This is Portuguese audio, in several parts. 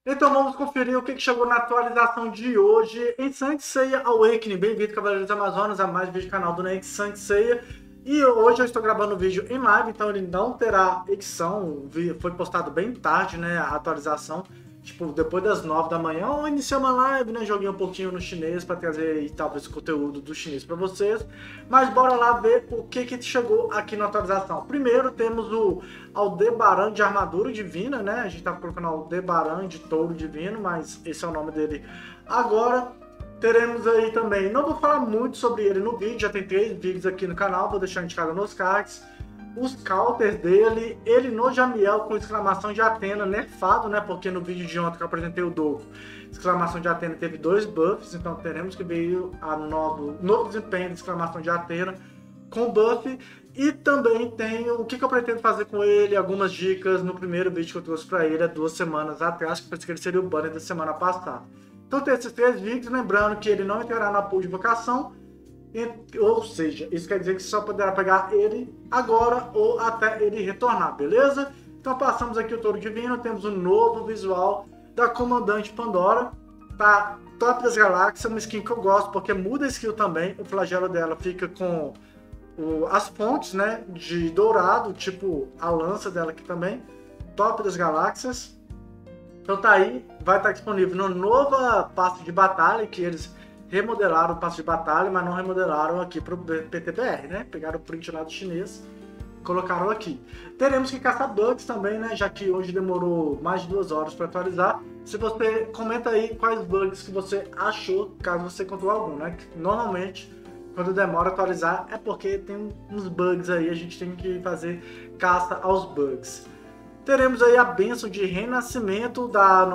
Então vamos conferir o que chegou na atualização de hoje em Saint Seiya Awakening. Bem-vindo, Cavaleiros do Amazonas, a mais um vídeo do canal do Nex Saint Seiya. E hoje eu estou gravando o vídeo em live, então ele não terá edição. Foi postado bem tarde, né, a atualização. Tipo, depois das 9 da manhã, eu iniciei uma live, né, joguei um pouquinho no chinês para trazer talvez o conteúdo do chinês para vocês. Mas bora lá ver o que chegou aqui na atualização. Primeiro temos o Aldebaran de armadura divina, né? A gente tá colocando Aldebaran de touro divino, mas esse é o nome dele agora. Teremos aí também, não vou falar muito sobre ele no vídeo, já tem 3 vídeos aqui no canal, vou deixar indicado nos cards. Os counters dele, ele no Jamiel com exclamação de Athena, nerfado, né? Porque no vídeo de ontem que eu apresentei o Doku, exclamação de Athena teve 2 buffs, então teremos que ver a novo desempenho de exclamação de Athena com buff. E também tem o que eu pretendo fazer com ele, algumas dicas no primeiro vídeo que eu trouxe para ele há 2 semanas atrás, que pensei que ele seria o banner da semana passada. Então tem esses 3 vídeos, lembrando que ele não entrará na pool de invocação, ou seja, isso quer dizer que você só poderá pegar ele agora ou até ele retornar, beleza? Então passamos aqui o Touro Divino, temos um novo visual da Comandante Pandora, tá top das galáxias, uma skin que eu gosto porque muda a skill também, o flagelo dela fica com as fontes, né, de dourado, tipo a lança dela aqui também, top das galáxias. Então tá aí, vai estar disponível no nova passe de batalha, que eles remodelaram o passe de batalha, mas não remodelaram aqui para o PTBR, né? Pegaram o print lá do chinês, colocaram aqui. Teremos que caçar bugs também, né? Já que hoje demorou mais de 2 horas para atualizar. Se você comenta aí quais bugs que você achou, caso você encontrou algum, né? Normalmente, quando demora a atualizar, é porque tem uns bugs aí, a gente tem que fazer caça aos bugs. Teremos aí a bênção de renascimento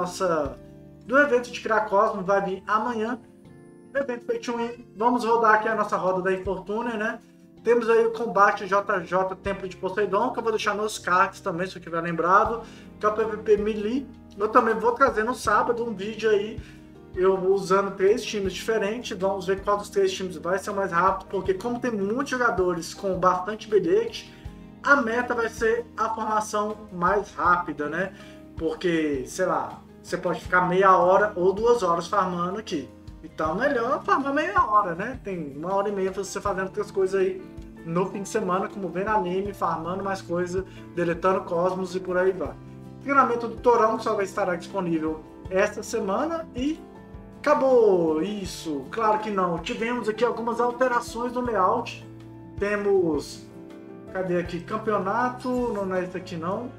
do evento de criar Cosmos, vai vir amanhã. Evento Pay to Win. Vamos rodar aqui a nossa roda da Infortúnia, né? Temos aí o combate JJ Templo de Poseidon, que eu vou deixar nos cards também, se eu tiver lembrado, que é o PVP Melee. Eu também vou trazer no sábado um vídeo aí, eu usando 3 times diferentes. Vamos ver qual dos 3 times vai ser o mais rápido, porque como tem muitos jogadores com bastante bilhete, a meta vai ser a formação mais rápida, né? Porque, sei lá, você pode ficar meia hora ou 2 horas farmando aqui. Então, melhor farmar meia hora, né? Tem 1h30 pra você fazendo outras coisas aí no fim de semana, como vendo anime, farmando mais coisa, deletando cosmos e por aí vai. O treinamento do Torão só vai estar disponível esta semana e acabou isso. Claro que não. Tivemos aqui algumas alterações no layout. Temos, cadê aqui? Campeonato, não é esse aqui não.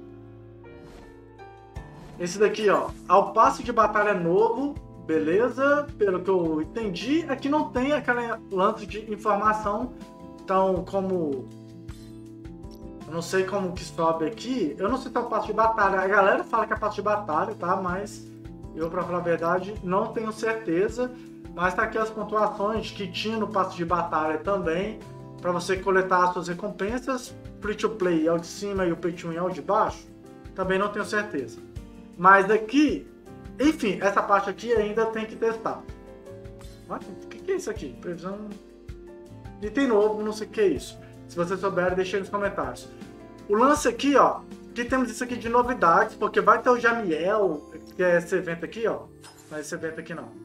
Esse daqui, ó, ao passe de batalha novo, beleza? Pelo que eu entendi, aqui não tem aquele lance de informação, então como eu não sei como que sobe aqui, eu não sei se é o passe de batalha, a galera fala que é passe de batalha, tá? Mas eu, pra falar a verdade, não tenho certeza, mas tá aqui as pontuações que tinha no passe de batalha também, para você coletar as suas recompensas. Free to play é o de cima e o pay to win é o de baixo, também não tenho certeza. Mas aqui, enfim, essa parte aqui ainda tem que testar. O que é isso aqui? Previsão... Item novo, não sei o que é isso. Se você souber, deixa aí nos comentários. O lance aqui, ó, que temos isso aqui de novidades, porque vai ter o Jamiel, que é esse evento aqui, ó. Não é esse evento aqui, não.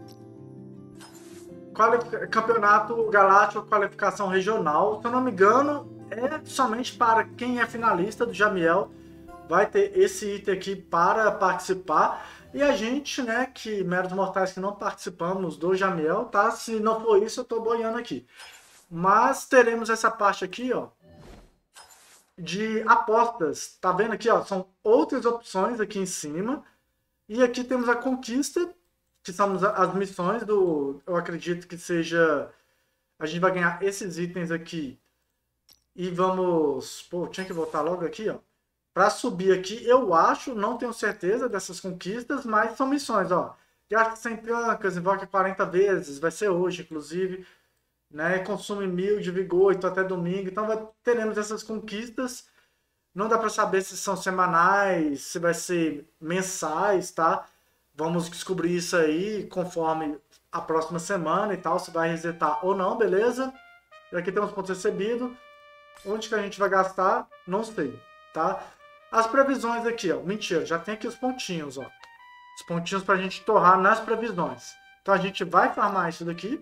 Campeonato Galáctico Qualificação Regional. Se eu não me engano, é somente para quem é finalista do Jamiel. Vai ter esse item aqui para participar. E a gente, né, que meros mortais que não participamos do Jamiel, tá? Se não for isso, eu tô boiando aqui. Mas teremos essa parte aqui, ó, de apostas. Tá vendo aqui, ó? São outras opções aqui em cima. E aqui temos a conquista, que são as missões do... Eu acredito que seja... A gente vai ganhar esses itens aqui. E vamos... Pô, tinha que voltar logo aqui, ó. Para subir aqui, eu acho, não tenho certeza dessas conquistas, mas são missões, ó. Gasta 100 trancas, invoca 40 vezes, vai ser hoje, inclusive, né? Consome 1000 de vigor, então até domingo. Então teremos essas conquistas. Não dá para saber se são semanais, se vai ser mensais, tá? Vamos descobrir isso aí conforme a próxima semana e tal, se vai resetar ou não, beleza? E aqui temos pontos recebidos. Onde que a gente vai gastar? Não sei, tá? As previsões aqui, ó. Mentira, já tem aqui os pontinhos, ó. Os pontinhos pra gente torrar nas previsões. Então a gente vai farmar isso daqui.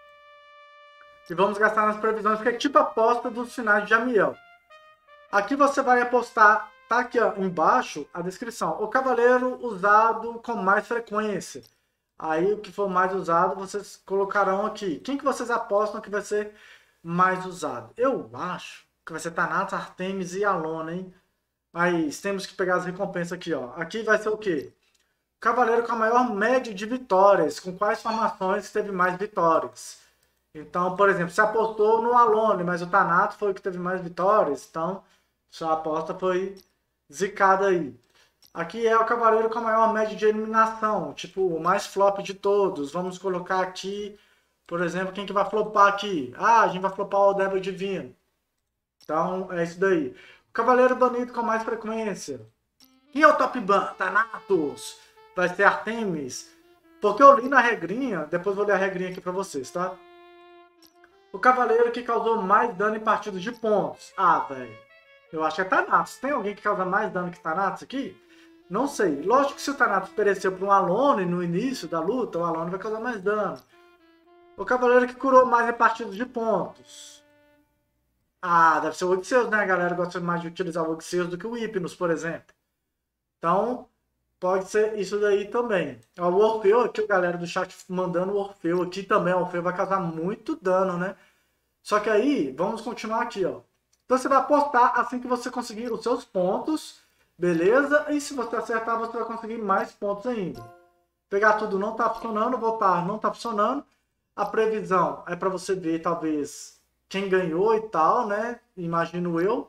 E vamos gastar nas previsões, porque é tipo a aposta dos finais de Jamiel. Aqui você vai apostar, tá aqui ó, embaixo a descrição. O cavaleiro usado com mais frequência. Aí o que for mais usado, vocês colocarão aqui. Quem que vocês apostam que vai ser mais usado? Eu acho que vai ser Thanatos, Artemis e Alona, hein? Mas temos que pegar as recompensas aqui, ó. Aqui vai ser o quê? Cavaleiro com a maior média de vitórias. Com quais formações teve mais vitórias? Então, por exemplo, você apostou no Alone, mas o Thanatos foi o que teve mais vitórias. Então, sua aposta foi zicada aí. Aqui é o cavaleiro com a maior média de eliminação, tipo, o mais flop de todos. Vamos colocar aqui, por exemplo, quem que vai flopar aqui? Ah, a gente vai flopar o Aldeba Divino. Então, é isso daí. O cavaleiro banido com mais frequência. Quem é o top ban? Thanatos. Vai ser Artemis. Porque eu li na regrinha, depois vou ler a regrinha aqui pra vocês, tá? O cavaleiro que causou mais dano em partidas de pontos. Ah, velho. Eu acho que é Thanatos. Tem alguém que causa mais dano que Thanatos aqui? Não sei. Lógico que se o Thanatos pereceu para um Alone no início da luta, o Alone vai causar mais dano. O cavaleiro que curou mais em partidas de pontos. Ah, deve ser o Odisseus, né? A galera gosta mais de utilizar o Odisseus do que o Hypnos, por exemplo. Então, pode ser isso daí também. O Orfeu aqui, a galera do chat mandando o Orfeu aqui também. O Orfeu vai causar muito dano, né? Só que aí, vamos continuar aqui, ó. Então você vai apostar assim que você conseguir os seus pontos, beleza? E se você acertar, você vai conseguir mais pontos ainda. Pegar tudo não tá funcionando, voltar não tá funcionando. A previsão é para você ver, talvez, quem ganhou e tal, né? Imagino eu.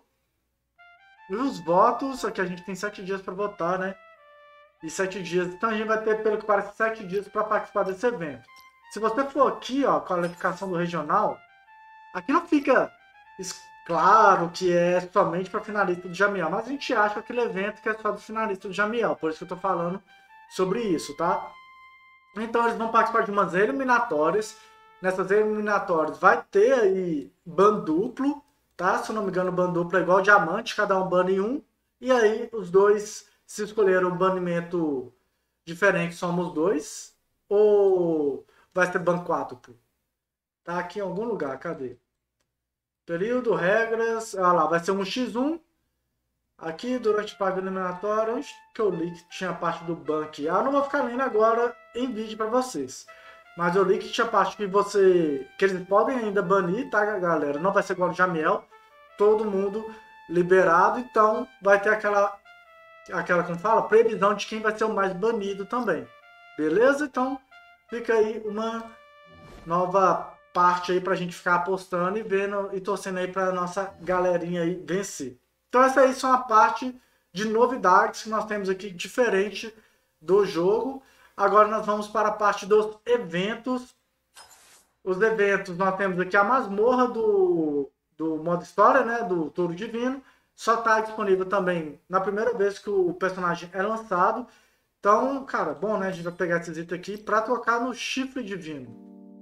E os votos, aqui a gente tem 7 dias para votar, né? E 7 dias. Então a gente vai ter, pelo que parece, 7 dias para participar desse evento. Se você for aqui, ó, qualificação do regional, aqui não fica claro que é somente para finalista do Jamiel, mas a gente acha que aquele evento que é só do finalista do Jamiel, por isso que eu tô falando sobre isso, tá? Então eles vão participar de umas eliminatórias. Nessas eliminatórias vai ter aí ban duplo, tá? Se eu não me engano, ban duplo é igual diamante, cada um bane um. E aí os dois, se escolheram um banimento diferente, somos dois. Ou vai ser ban quádruplo? Tá aqui em algum lugar, cadê? Período, regras, olha lá, vai ser um x1. Aqui, durante o pago eliminatório, onde que eu li que tinha a parte do ban aqui? Ah, eu não vou ficar lendo agora em vídeo para vocês. Mas eu li que tinha a parte que eles podem ainda banir, tá, galera? Não vai ser igual o Jamiel, todo mundo liberado, então vai ter aquela, como fala, previsão de quem vai ser o mais banido também. Beleza? Então, fica aí uma nova parte aí pra gente ficar apostando e vendo e torcendo aí pra nossa galerinha aí vencer. Então essa aí são a parte de novidades que nós temos aqui diferente do jogo. Agora nós vamos para a parte dos eventos. Os eventos, nós temos aqui a masmorra do modo história, né, do Touro Divino. Só está disponível também na primeira vez que o personagem é lançado. Então, cara, bom, né, a gente vai pegar esse item aqui para trocar no Chifre Divino.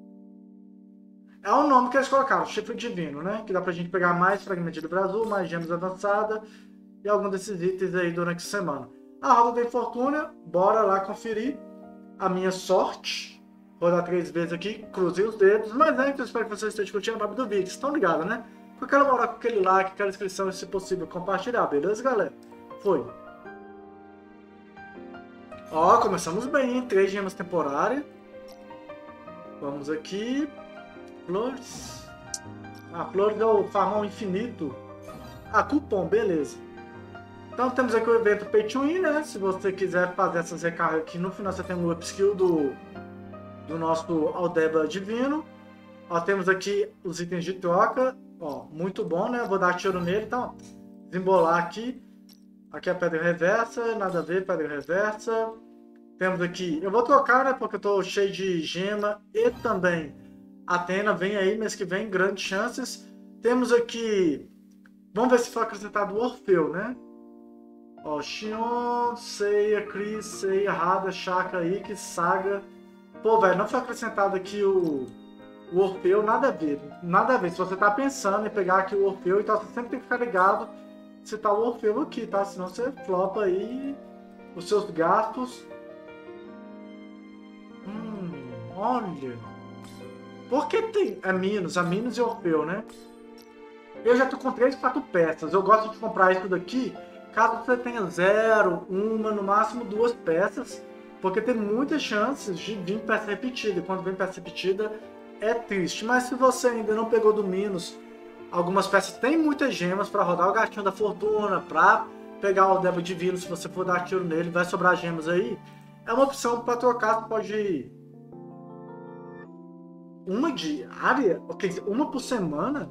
É o nome que eles colocaram, Chifre Divino, né? Que dá pra gente pegar mais fragmento de livro azul, mais gemas avançadas e algum desses itens aí durante a semana. A roda da infortúnia, bora lá conferir a minha sorte. Vou dar 3 vezes aqui, cruzei os dedos. Mas antes, eu espero que vocês estejam curtindo o papo do vídeo. Estão ligados, né? Eu quero morar com aquele like, aquela inscrição e, se possível, compartilhar, beleza, galera? Foi. Ó, começamos bem, hein? 3 gemas temporárias. Vamos aqui. Flores. Ah, flores é o farmão infinito. Ah, cupom, beleza. Então temos aqui o evento Pay to Win, né? Se você quiser fazer essas recargas aqui, no final você tem o upskill do nosso Aldeba Divino. Ó, temos aqui os itens de troca. Ó, muito bom, né? Vou dar tiro nele, então. Desembolar aqui. Aqui a pedra reversa, nada a ver, pedra reversa. Temos aqui, eu vou trocar, né? Porque eu tô cheio de gema e também Athena vem aí mês que vem, grandes chances. Temos aqui, vamos ver se foi acrescentado o Orfeu, né? Ó, Xion, Seiya, Chris, Seiya, Radha, Shaka, Ikki, Saga. Pô, velho, não foi acrescentado aqui o Orfeu, nada a ver. Nada a ver. Se você tá pensando em pegar aqui o Orfeu, então você sempre tem que ficar ligado se tá o Orfeu aqui, tá? Senão você flopa aí os seus gastos. Olha. Por que tem a Minos e Orfeu, né? Eu já tô com 3, 4 peças. Eu gosto de comprar isso daqui caso você tenha 0, 1, no máximo 2 peças. Porque tem muitas chances de vir peça repetida. E quando vem peça repetida é triste. Mas se você ainda não pegou do Minos, algumas peças tem muitas gemas para rodar o gatinho da fortuna, para pegar o Debo Divino, se você for dar tiro nele, vai sobrar gemas aí. É uma opção para trocar, você pode ir uma diária, uma por semana.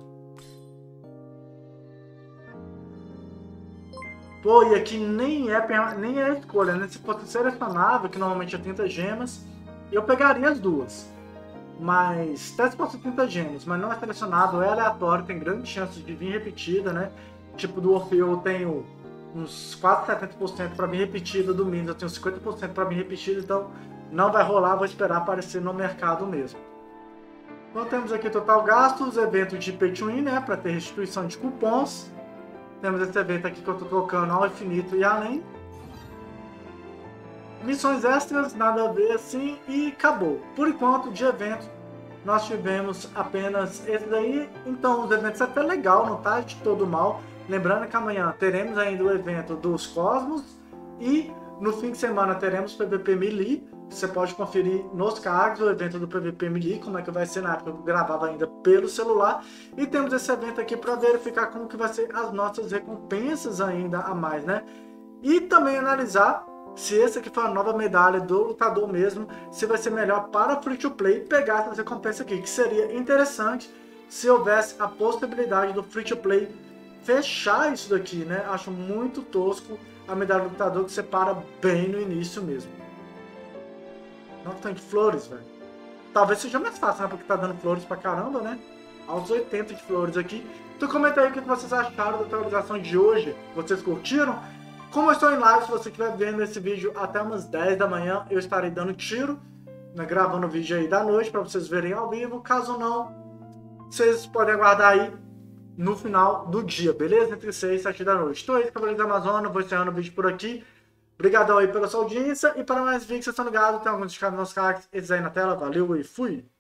Pô, e aqui nem é escolha, né? Se fosse selecionável, que normalmente é 30 gemas, eu pegaria as duas. Mas, até se fosse 30 gemas, mas não é selecionável, é aleatório, tem grandes chances de vir repetida, né? Tipo, do Orfeu eu tenho uns quase 70% para vir repetida, do Minos eu tenho 50% para vir repetida, então não vai rolar, vou esperar aparecer no mercado mesmo. Então temos aqui total gastos, evento de Pay to Win, né? Para ter restituição de cupons. Temos esse evento aqui que eu tô colocando ao infinito e além. Missões extras, nada a ver assim, e acabou. Por enquanto, de evento, nós tivemos apenas esse daí. Então, os eventos é até legal, não tá de todo mal. Lembrando que amanhã teremos ainda o evento dos Cosmos e no fim de semana teremos PVP Melee. Você pode conferir nos cards o evento do PVP Melee, como é que vai ser na época que eu gravava ainda pelo celular. E temos esse evento aqui para verificar como que vai ser as nossas recompensas ainda a mais, né? E também analisar se esse aqui foi a nova medalha do lutador mesmo, se vai ser melhor para Free to Play pegar essas recompensas aqui, que seria interessante se houvesse a possibilidade do Free to Play fechar isso daqui, né? Acho muito tosco a medalha do lutador que separa bem no início mesmo. Não tem flores, velho. Talvez seja mais fácil, né? Porque tá dando flores pra caramba, né? Aos 80 de flores aqui. Então comenta aí o que vocês acharam da atualização de hoje. Vocês curtiram? Como eu estou em live, se você estiver vendo esse vídeo até umas 10 da manhã, eu estarei dando tiro, né? Gravando o vídeo aí da noite pra vocês verem ao vivo. Caso não, vocês podem aguardar aí no final do dia, beleza? Entre 6 e 7 da noite. Então é isso, Cavaleiros da Amazônia. Vou encerrando o vídeo por aqui. Obrigadão aí pela sua audiência. E para mais vídeos, vocês estão ligados, tem alguns indicados nos cards, esses aí na tela. Valeu e fui!